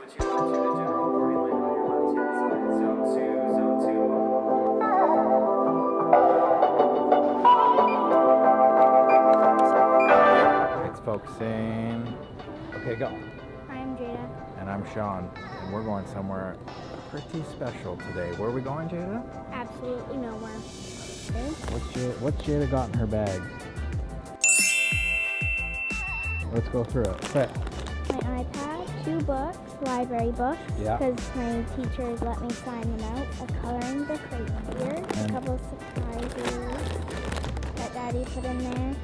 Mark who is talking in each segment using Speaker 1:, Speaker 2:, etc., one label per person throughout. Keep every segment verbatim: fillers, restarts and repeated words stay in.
Speaker 1: It's focusing. Okay, go.
Speaker 2: I'm Jada.
Speaker 1: And I'm Sean, and we're going somewhere pretty special today. Where are we going, Jada?
Speaker 2: Absolutely nowhere. Okay.
Speaker 1: What's Jada, what's Jada got in her bag? Let's go through it. Quick.
Speaker 2: My iPad, two books, library books,
Speaker 1: Yeah.
Speaker 2: because my teachers let me sign them out. A coloring book right here.
Speaker 1: And
Speaker 2: a couple of surprises that Daddy put in there.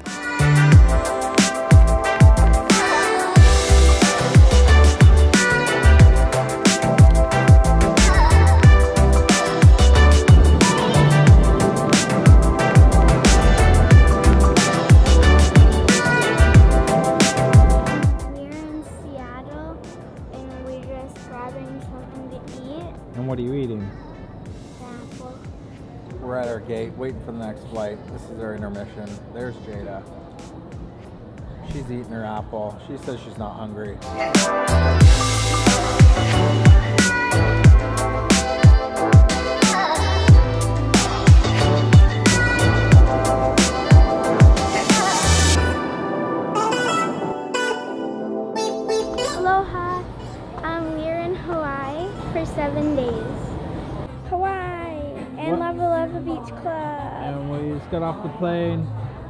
Speaker 1: And what are you eating?
Speaker 2: Apple.
Speaker 1: We're at our gate, waiting for the next flight. This is our intermission. There's Jada. She's eating her apple. She says she's not hungry.
Speaker 2: Aloha. Um, we're in Hawaii for seven days. Hawaii and
Speaker 1: What?
Speaker 2: Lava Lava Beach Club.
Speaker 1: And we just got off the plane.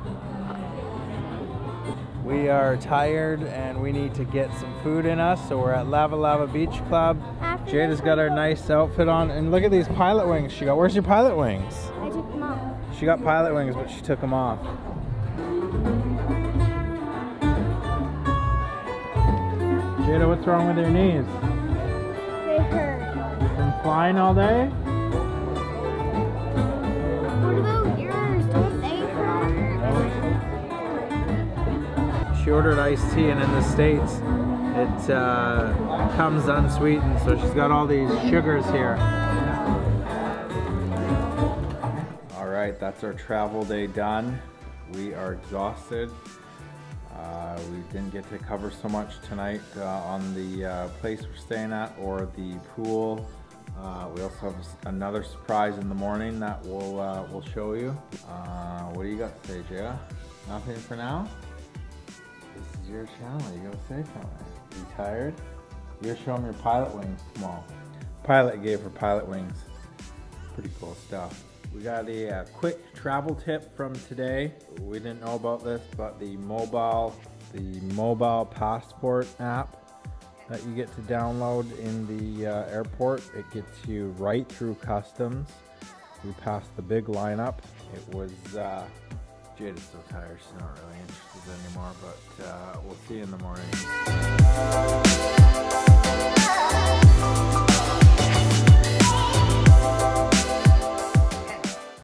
Speaker 1: We are tired and we need to get some food in us, so we're at Lava Lava Beach Club.
Speaker 2: After
Speaker 1: Jada's
Speaker 2: this,
Speaker 1: got her nice outfit on, and look at these pilot wings she got. Where's your pilot wings?
Speaker 2: I took them off.
Speaker 1: She got pilot wings, but she took them off. Jada, what's wrong with your knees?
Speaker 2: They hurt.
Speaker 1: From flying all day?
Speaker 2: What about yours? Don't they hurt?
Speaker 1: She ordered iced tea, and in the States it uh, comes unsweetened, so she's got all these sugars here. Alright, that's our travel day done. We are exhausted. Uh, we didn't get to cover so much tonight uh, on the uh, place we're staying at or the pool. Uh, we also have another surprise in the morning that we'll, uh, we'll show you. Uh, what do you got to say, Jada? Nothing for now? This is your channel, you gotta say something. You tired? You gotta show them your pilot wings tomorrow. Pilot gave her pilot wings. Pretty cool stuff. We got a uh, quick travel tip from today. We didn't know about this, but the mobile, the mobile passport app that you get to download in the uh, airport, it gets you right through customs. We passed the big lineup. It was, uh, Jada's so tired, she's not really interested anymore, but uh, we'll see you in the morning.